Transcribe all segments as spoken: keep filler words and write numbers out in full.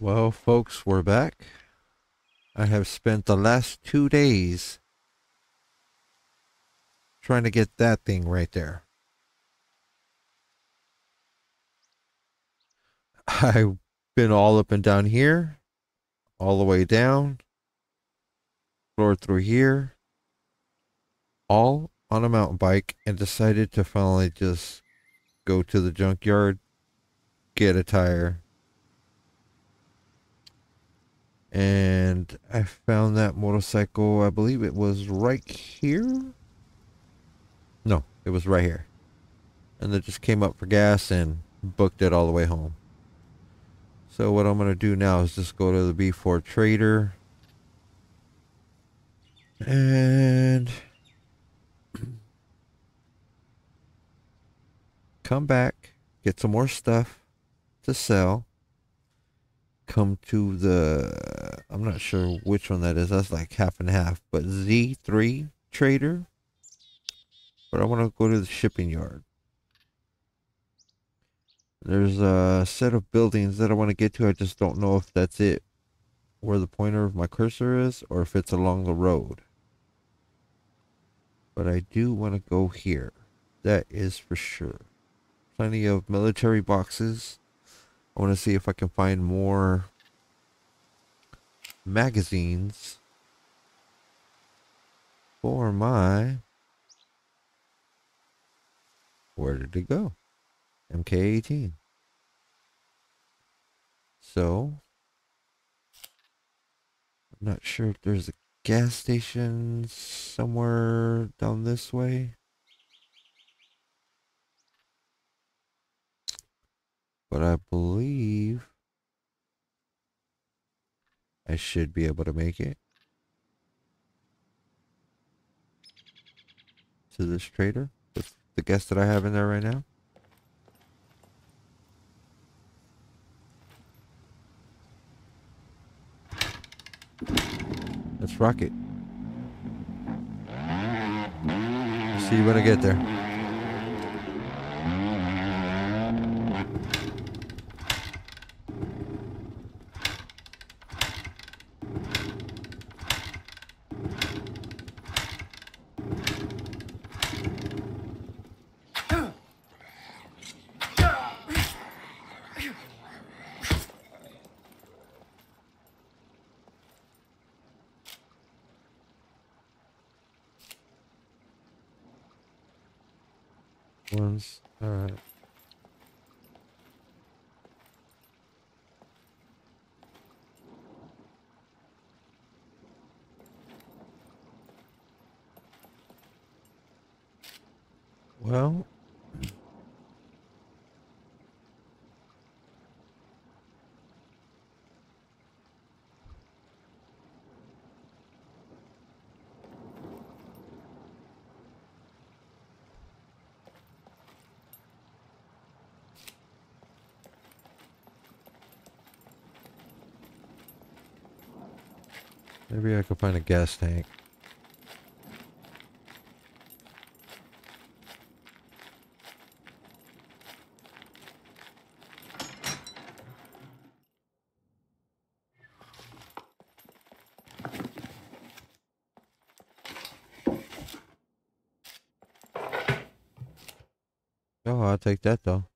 Well, folks, we're back. I have spent the last two days trying to get that thing right there. I've been all up and down here, all the way down, explored through here, all on a mountain bike, and decided to finally just go to the junkyard, get a tire. And I found that motorcycle, I believe it was right here. No, it was right here. And then just came up for gas and booked it all the way home. So what I'm going to do now is just go to the B four Trader and come back, get some more stuff to sell. Come to the, I'm not sure which one that is. That's like half and half, but Z three Trader. But I want to go to the shipping yard. There's a set of buildings that I want to get to. I just don't know if that's it, where the pointer of my cursor is, or if it's along the road. But I do want to go here. That is for sure. Plenty of military boxes. I want to see if I can find more magazines for my... Where did it go? M K eighteen. So, I'm not sure if there's a gas station somewhere down this way. But I believe I should be able to make it to this trader with the guest that I have in there right now. Let's rock it. See you when I get there. Ones. All right. Well, maybe I could find a gas tank. Oh, I'll take that though.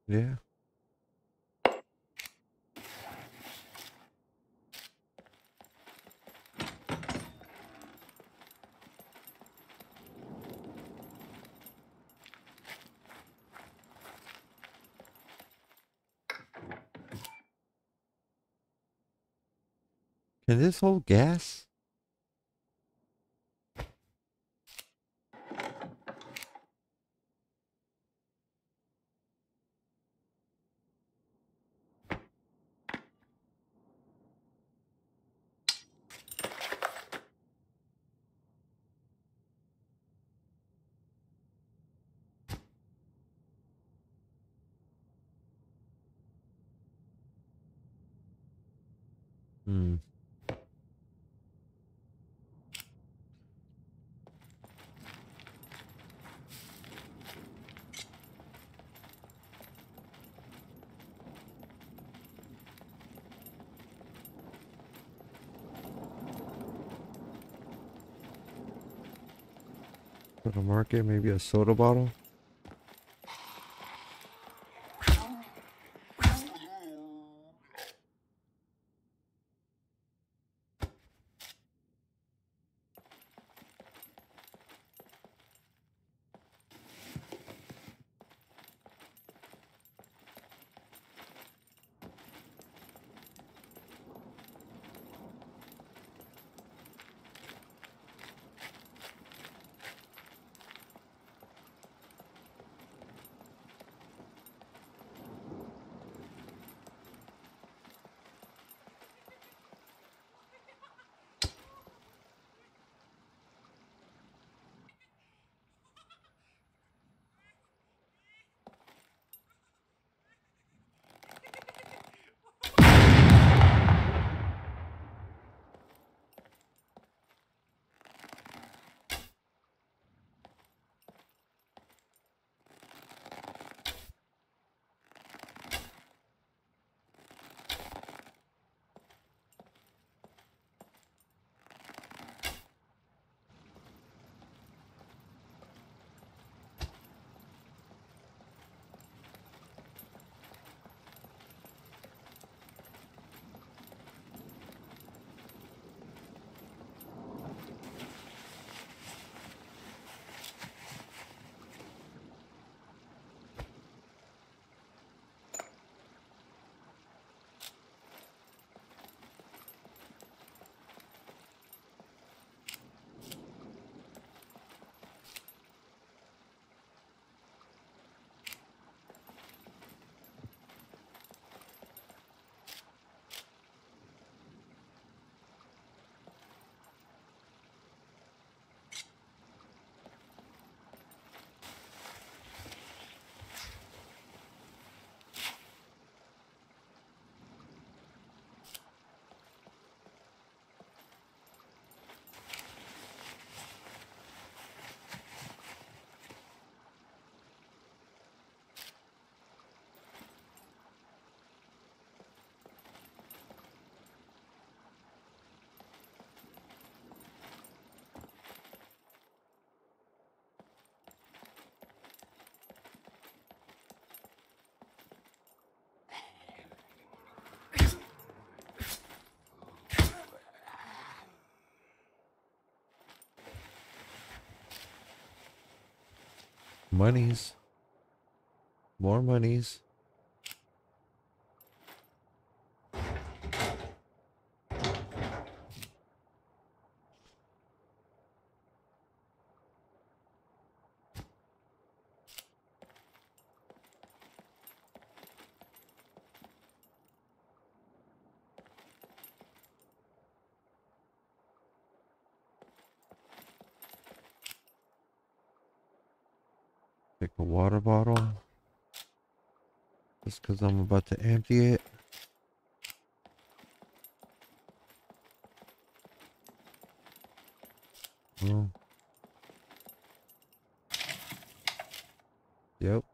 Yeah. Can this hold gas? Hmm. For the market, maybe a soda bottle. Monies. More monies. Take a water bottle. Just because I'm about to empty it. Oh. Yep.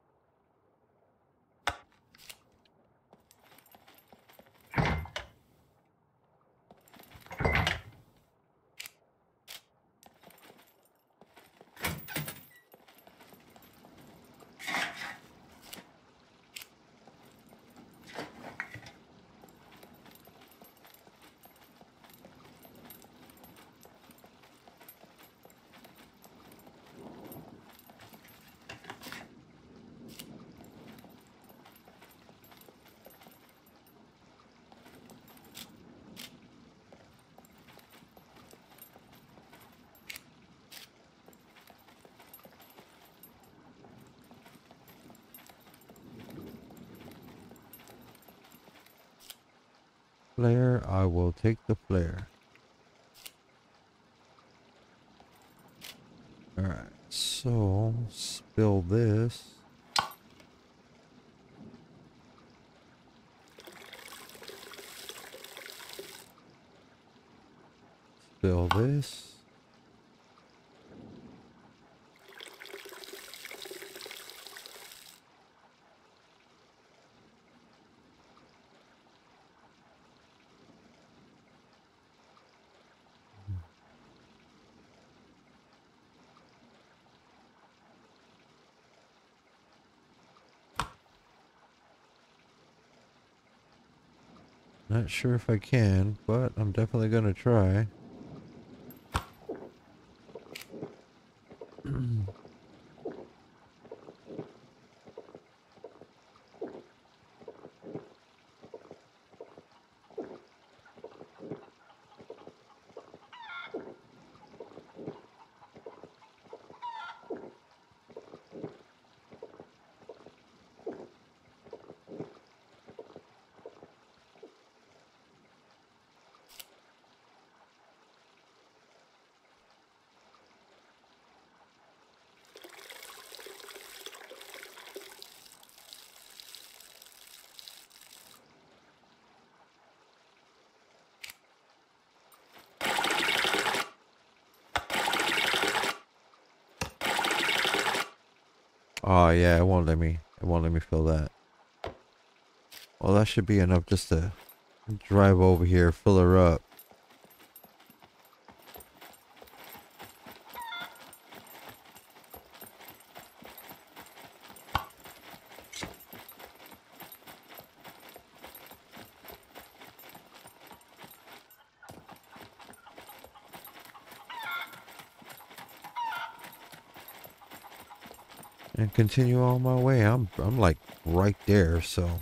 flare, I will take the flare. Alright, so spill this. Spill this. Not sure if I can, but I'm definitely gonna try. Oh yeah, it won't let me. It won't let me fill that. Well, that should be enough just to drive over here, fill her up. And continue on my way. I'm I'm like right there, so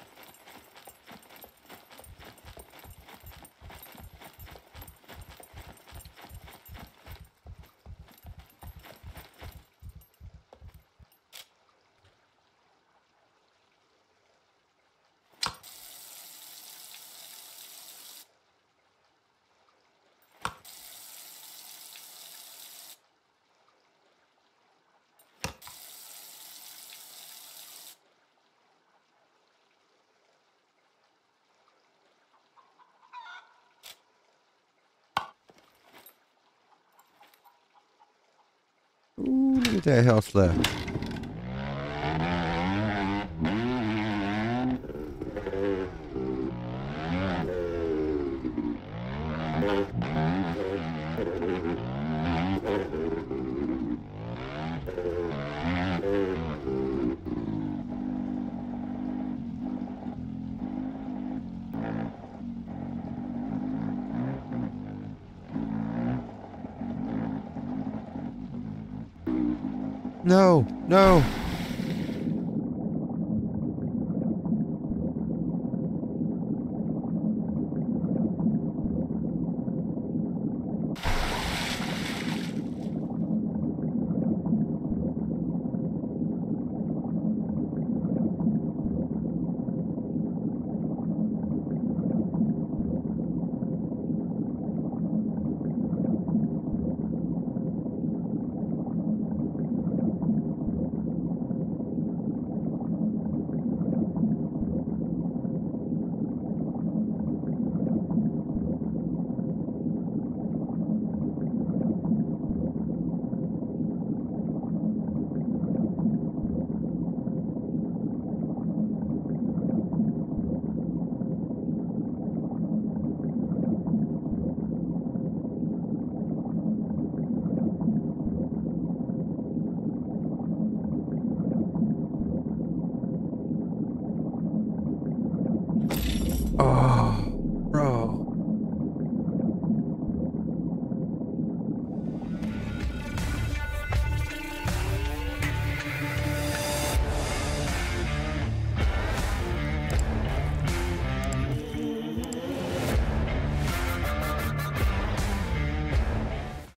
ooh, look at that house left. No, no.